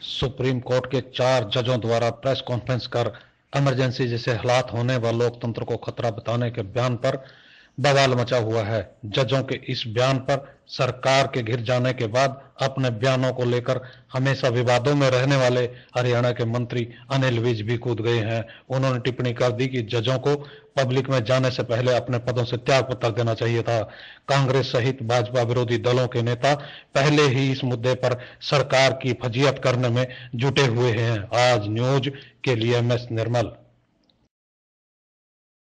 Supreme court के 4 जजों द्वारा प्रेस कॉन्फ्रेंस कर इमरजेंसी जैसे हालात होने व लोकतंत्र को खतरा बताने के बयान पर बवाल मचा हुआ है। जजों के इस बयान पर सरकार के घिर जाने के बाद अपने बयानों को लेकर हमेशा विवादों में रहने वाले हरियाणा के मंत्री अनिल विज भी कूद गए हैं। उन्होंने टिप्पणी कर दी कि जजों को पब्लिक में जाने से पहले अपने पदों से त्याग पत्र देना चाहिए था। कांग्रेस सहित भाजपा विरोधी दलों के नेता पहले ही इस मुद्दे पर सरकार की फजीहत करने में जुटे हुए हैं। आज न्यूज के लिए MS निर्मल।